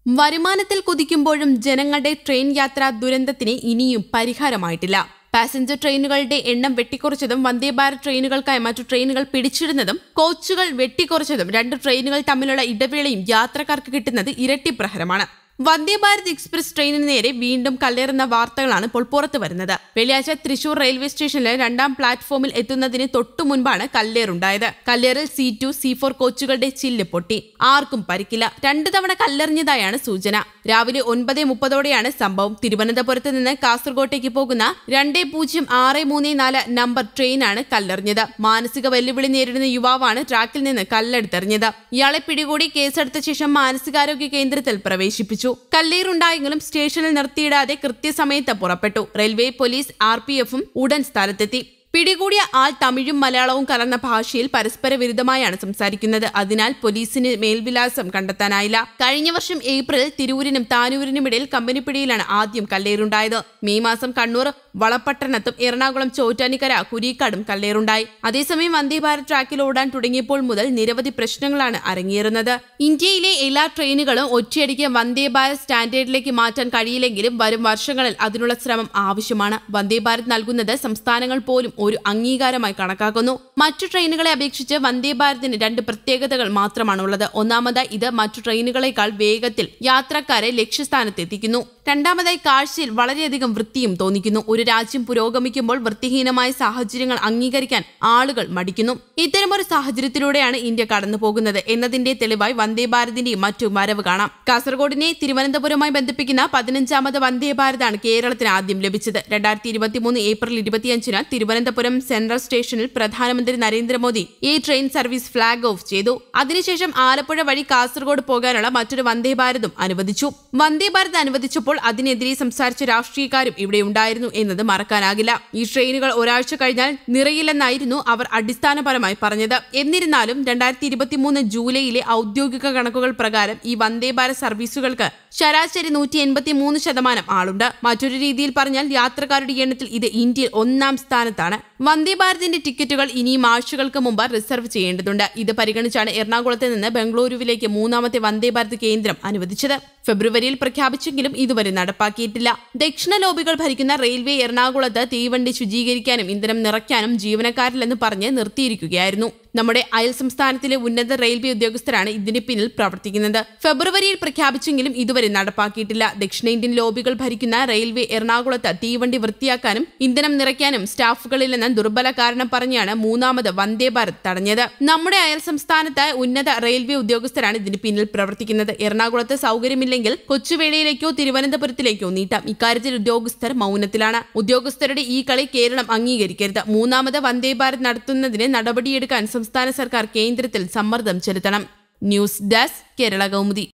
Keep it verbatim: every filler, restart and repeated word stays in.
വരുമാനത്തിൽ കുതിക്കുമ്പോഴും ജനങ്ങളുടെ ട്രെയിൻ യാത്രാ ദുരന്തത്തിന് ഇനിയും പരിഹാരമായിട്ടില്ല. പാസഞ്ചർ ട്രെയിനുകളുടെ എണ്ണം വെട്ടിക്കുറച്ചതും വന്ദേ ഭാരത് ട്രെയിനുകൾക്കായി മറ്റു ട്രെയിനുകൾ പിടിച്ചിടുന്നതും കോച്ചുകൾ വെട്ടിക്കുറച്ചതും രണ്ട് ട്രെയിനുകൾ തമ്മിലുള്ള ഇടവേളയും യാത്രക്കാർക്ക് കിട്ടുന്നത് ഇരട്ടി പ്രഹരമാണ്. വന്ദേ ഭാരത് എക്സ്പ്രസ് ട്രെയിനിന് നേരെ വീണ്ടും കല്ലേറുന്ന വാർത്തകളാണ് ഇപ്പോൾ പുറത്തു വരുന്നത്. വെള്ളിയാഴ്ച തൃശൂർ റെയിൽവേ സ്റ്റേഷനിലെ രണ്ടാം പ്ലാറ്റ്ഫോമിൽ എത്തുന്നതിന് തൊട്ടു മുൻപാണ് കല്ലേറുണ്ടായത്. കല്ലേറിൽ സി ടു സി ഫോർ കോച്ചുകളുടെ ചില്ല് പൊട്ടി. ആർക്കും പരിക്കില്ല. രണ്ടു തവണ കല്ലെറിഞ്ഞതായാണ് സൂചന. രാവിലെ ഒൻപത് മുപ്പതോടെയാണ് സംഭവം. തിരുവനന്തപുരത്ത് നിന്ന് കാസർഗോട്ടേക്ക് പോകുന്ന രണ്ട് പൂജ്യം ആറ് മൂന്ന് നാല് നമ്പർ ട്രെയിനാണ് കല്ലെറിഞ്ഞത്. മാനസിക വെല്ലുവിളി നേരിടുന്ന യുവാവാണ് ട്രാക്കിൽ നിന്ന് കല്ലെടുത്തെറിഞ്ഞത്. ഇയാളെ പിടികൂടി കേസെടുത്ത ശേഷം മാനസികാരോഗ്യ കേന്ദ്രത്തിൽ പ്രവേശിപ്പിച്ചു. കല്ലേറുണ്ടായെങ്കിലും സ്റ്റേഷനിൽ നിർത്തിയിടാതെ കൃത്യസമയത്ത് പുറപ്പെട്ടു. റെയിൽവേ, പോലീസ്, ആർ പി എഫും ഉടൻ സ്ഥലത്തെത്തി. പിടികൂടിയ ആൾ തമിഴും മലയാളവും കലർന്ന ഭാഷയിൽ പരസ്പര വിരുദ്ധമായാണ് സംസാരിക്കുന്നത്. അതിനാൽ പോലീസിന് മേൽവിലാസം കണ്ടെത്താനായില്ല. കഴിഞ്ഞ വർഷം ഏപ്രിലിൽ തിരൂരിനും താനൂരിനുമിടയിൽ കമ്പനിപ്പിടിയിലാണ് ആദ്യം കല്ലേറുണ്ടായത്. മെയ് മാസം കണ്ണൂർ വളപട്ടണത്തും എറണാകുളം ചോറ്റാനിക്കര കുരിക്കാടും കല്ലേറുണ്ടായി. അതേസമയം വന്ദേ ഭാരത് ട്രാക്കിൽ ഓടാൻ തുടങ്ങിയപ്പോൾ മുതൽ നിരവധി പ്രശ്നങ്ങളാണ് അരങ്ങേറുന്നത്. ഇന്ത്യയിലെ എല്ലാ ട്രെയിനുകളും ഒറ്റയടിക്ക് വന്ദേ ഭാരത് സ്റ്റാൻഡേർഡിലേക്ക് മാറ്റാൻ കഴിയില്ലെങ്കിലും വരും വർഷങ്ങളിൽ അതിനുള്ള ശ്രമം ആവശ്യമാണ്. വന്ദേ ഭാരത് നൽകുന്നത് സംസ്ഥാനങ്ങൾ പോലും ഒരു അംഗീകാരമായി കണക്കാക്കുന്നു. മറ്റു ട്രെയിനുകളെ അപേക്ഷിച്ച് വന്ദേ ഭാരതിന് രണ്ട് പ്രത്യേകതകൾ മാത്രമാണുള്ളത്. ഒന്നാമതായി, ഇത് മറ്റു ട്രെയിനുകളെക്കാൾ വേഗത്തിൽ യാത്രക്കാരെ ലക്ഷ്യസ്ഥാനത്ത് എത്തിക്കുന്നു. രണ്ടാമതായി, കാഴ്ചയിൽ വളരെയധികം വൃത്തിയും തോന്നിക്കുന്നു. ഒരു രാജ്യം പുരോഗമിക്കുമ്പോൾ വൃത്തിഹീനമായ സാഹചര്യങ്ങൾ അംഗീകരിക്കാൻ ആളുകൾ മടിക്കുന്നു. ഇത്തരമൊരു സാഹചര്യത്തിലൂടെയാണ് ഇന്ത്യ കടന്നു പോകുന്നത് എന്നതിന്റെ തെളിവായി വന്ദേ ഭാരതിന്റെ മറ്റു വരവ് കാണാം. കാസർഗോഡിനെ തിരുവനന്തപുരവുമായി ബന്ധിപ്പിക്കുന്ന പതിനഞ്ചാമത് വന്ദേ ഭാരതാണ് കേരളത്തിന് ആദ്യം ലഭിച്ചത്. രണ്ടായിരത്തി ഇരുപത്തിമൂന്ന് ഏപ്രിൽ ഇരുപത്തിയഞ്ചിന് തിരുവനന്തപുരം സെൻട്രൽ സ്റ്റേഷനിൽ പ്രധാനമന്ത്രി നരേന്ദ്രമോദി ഈ ട്രെയിൻ സർവീസ് ഫ്ളാഗ് ഓഫ് ചെയ്തു. അതിനുശേഷം ആലപ്പുഴ വഴി കാസർഗോഡ് പോകാനുള്ള മറ്റൊരു വന്ദേ ഭാരതും അനുവദിച്ചു. വന്ദേ ഭാരത് അനുവദിച്ചപ്പോൾ അതിനെതിരെ സംസാരിച്ച രാഷ്ട്രീയക്കാരും ഇവിടെ ഉണ്ടായിരുന്നു എന്നത് മറക്കാനാകില്ല. ഈ ട്രെയിനുകൾ ഒരാഴ്ച കഴിഞ്ഞാൽ നിറയില്ലെന്നായിരുന്നു അവർ അടിസ്ഥാനപരമായി പറഞ്ഞത്. എന്നിരുന്നാലും രണ്ടായിരത്തി ഇരുപത്തിമൂന്ന് ജൂലൈയിലെ ഔദ്യോഗിക കണക്കുകൾ പ്രകാരം ഈ വന്ദേ ഭാരത് സർവീസുകൾക്ക് ശരാശരി നൂറ്റി എൺപത്തി മൂന്ന് ശതമാനം ആളുണ്ട്. മറ്റൊരു രീതിയിൽ പറഞ്ഞാൽ യാത്രക്കാരുടെ എണ്ണത്തിൽ ഇത് ഇന്ത്യയിൽ ഒന്നാം സ്ഥാനത്താണ്. വന്ദേ ഭാരതിന്റെ ടിക്കറ്റുകൾ ഇനിയും ആഴ്ചകൾക്ക് മുമ്പ് റിസർവ് ചെയ്യേണ്ടതുണ്ട്. ഇത് പരിഗണിച്ചാണ് എറണാകുളത്ത് നിന്ന് ബംഗളൂരുവിലേക്ക് മൂന്നാമത്തെ വന്ദേ ഭാരത് കേന്ദ്രം അനുവദിച്ചത്. ഫെബ്രുവരിയിൽ പ്രഖ്യാപിച്ചെങ്കിലും ഇതുവരെ നടപ്പാക്കിയിട്ടില്ല. ദക്ഷിണ ലോബികൾ ഭരിക്കുന്ന റെയിൽവേ എറണാകുളത്ത് തീവണ്ടി ശുചീകരിക്കാനും ഇന്ധനം നിറയ്ക്കാനും ജീവനക്കാരില്ലെന്ന് പറഞ്ഞ് നിർത്തിയിരിക്കുകയായിരുന്നു. നമ്മുടെ അയൽ സംസ്ഥാനത്തിലെ ഉന്നത റെയിൽവേ ഉദ്യോഗസ്ഥരാണ് ഇതിന് പിന്നിൽ പ്രവർത്തിക്കുന്നത്. ഫെബ്രുവരിയിൽ പ്രഖ്യാപിച്ചെങ്കിലും ഇതുവരെ നടപ്പാക്കിയിട്ടില്ല. ദക്ഷിണേന്ത്യൻ ലോബികൾ ഭരിക്കുന്ന റെയിൽവേ എറണാകുളത്ത് തീവണ്ടി വൃത്തിയാക്കാനും ഇന്ധനം നിറയ്ക്കാനും സ്റ്റാഫുകളില്ലെന്ന ദുർബല കാരണം പറഞ്ഞാണ് മൂന്നാമത് വന്ദേ ഭാരത് തടഞ്ഞത്. നമ്മുടെ അയൽ സംസ്ഥാനത്ത് ഉന്നത റെയിൽവേ ഉദ്യോഗസ്ഥരാണ് ഇതിന് പിന്നിൽ പ്രവർത്തിക്കുന്നത്. എറണാകുളത്ത് സൗകര്യമില്ലെങ്കിൽ കൊച്ചുവേളിയിലേക്കോ തിരുവനന്തപുരത്തിലേക്കോ നീട്ടാം. ഇക്കാര്യത്തിൽ ഉദ്യോഗസ്ഥർ മൗനത്തിലാണ്. ഉദ്യോഗസ്ഥരുടെ ഈ കളി കേരളം അംഗീകരിക്കരുത്. മൂന്നാമത് വന്ദേ ഭാരത് നടത്തുന്നതിന് നടപടിയെടുക്കാൻ സംസ്ഥാന സർക്കാർ കേന്ദ്രത്തിൽ സമ്മർദ്ദം ചെലുത്തണം. News desk Kerala Kaumudi.